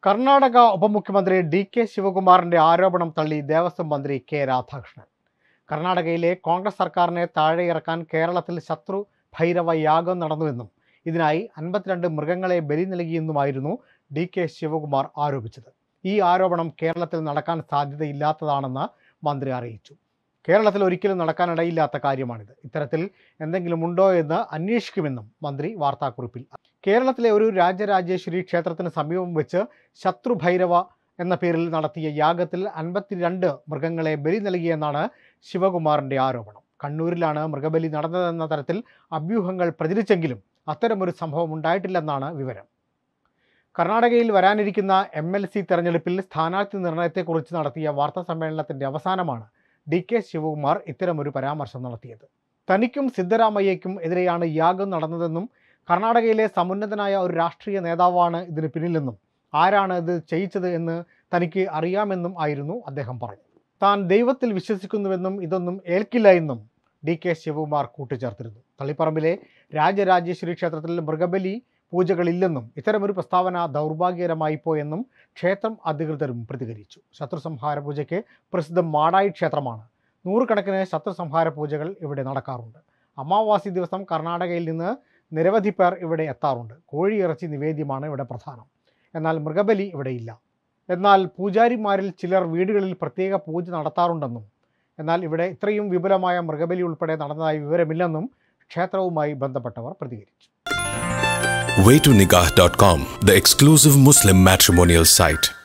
കർണാടക ഉപമുഖ്യമന്ത്രി ഡി.കെ. ശിവകുമാറിന്റെ ആരോപണം തള്ളി ദേവസ്വം മന്ത്രി കെ. രാധാകൃഷ്ണൻ. കർണാടകയിലെ കോൺഗ്രസ് സർക്കാരിനെ താഴെയിറക്കാൻ കേരളത്തിൽ ശത്രു ഭൈരവ യാഗം നടന്നുവെന്നും ഇതിനായി 52 മൃഗങ്ങളെ ബലി നൽകിയെന്നുമായിരുന്നു ഡി.കെ. ശിവകുമാർ ആരോപിച്ചത്. ഈ ആരോപണം കേരളത്തിൽ നടക്കാൻ സാധ്യതയില്ലാത്തതാണെന്ന് മന്ത്രി അറിയിച്ചു. കേരളത്തിൽ ഒരിക്കലും നടക്കാനിടയില്ലാത്ത കാര്യമാണിത്. ഇത്തരത്തിൽ എന്തെങ്കിലും ഉണ്ടോ എന്ന് അന്വേഷിക്കുമെന്നും മന്ത്രി വാർത്താക്കുറിപ്പിൽ. കേരളത്തിലെ ഒരു രാജരാജേശ്വരി ക്ഷേത്രത്തിന് സമീപം വെച്ച് ശത്രുഭൈരവ എന്ന പേരിൽ നടത്തിയ യാഗത്തിൽ 52 മൃഗങ്ങളെ ബലി നൽകിയെന്നാണ് ശിവകുമാറിന്റെ ആരോപണം. കണ്ണൂരിലാണ് മൃഗബലി നടന്നതെന്ന തരത്തിൽ അഭ്യൂഹങ്ങൾ പ്രചരിച്ചെങ്കിലും അത്തരമൊരു സംഭവം ഉണ്ടായിട്ടില്ലെന്നാണ് വിവരം. കർണാടകയിൽ വരാനിരിക്കുന്ന MLC തെരഞ്ഞെടുപ്പിൽ സ്ഥാനാർത്ഥി നിർണയത്തെക്കുറിച്ച് നടത്തിയ വാർത്താ സമ്മേളനത്തിന്റെ അവസാനമാണ് ഡി.കെ. ശിവകുമാർ ഇത്തരമൊരു പരാമർശം നടത്തിയത്. തനിക്കും സിദ്ധരാമയ്യയ്ക്കും എതിരെയാണ് യാഗം നടന്നതെന്നും കർണാടകയിലെ സമുന്നതനായ ഒരു രാഷ്ട്രീയ നേതാവാണ് ഇതിന് പിന്നിലെന്നും ആരാണ് ഇത് ചെയ്യിച്ചത് എന്ന് തനിക്ക് അറിയാമെന്നും ആയിരുന്നു അദ്ദേഹം പറഞ്ഞത്. താൻ ദൈവത്തിൽ വിശ്വസിക്കുന്നുവെന്നും ഇതൊന്നും ഏൽക്കില്ല എന്നും ഡി.കെ. ശിവകുമാർ കൂട്ടിച്ചേർത്തിരുന്നു. തളിപ്പറമ്പിലെ രാജരാജേശ്വരി ക്ഷേത്രത്തിൽ മൃഗബലി പൂജകളില്ലെന്നും ഇത്തരമൊരു പ്രസ്താവന ദൗർഭാഗ്യകരമായി പോയെന്നും ക്ഷേത്രം അധികൃതരും പ്രതികരിച്ചു. ശത്രുസംഹാര പൂജയ്ക്ക് പ്രസിദ്ധം മാടായി ക്ഷേത്രമാണ്. നൂറുകണക്കിന് ശത്രുസംഹാര പൂജകൾ ഇവിടെ നടക്കാറുണ്ട്. അമാവാസി ദിവസം കർണാടകയിൽ നിന്ന് നിരവധി പേർ ഇവിടെ എത്താറുണ്ട്. കോഴിയിറച്ചി നിവേദ്യമാണ് ഇവിടെ പ്രധാനം. എന്നാൽ മൃഗബലി ഇവിടെയില്ല. എന്നാൽ പൂജാരിമാരിൽ ചിലർ വീടുകളിൽ പ്രത്യേക പൂജ നടത്താറുണ്ടെന്നും എന്നാൽ ഇവിടെ ഇത്രയും വിപുലമായ മൃഗബലി ഉൾപ്പെടെ നടന്നതായി വിവരമില്ലെന്നും ക്ഷേത്രവുമായി ബന്ധപ്പെട്ടവർ പ്രതികരിച്ചു. Way2Nikah.com, the exclusive Muslim matrimonial site.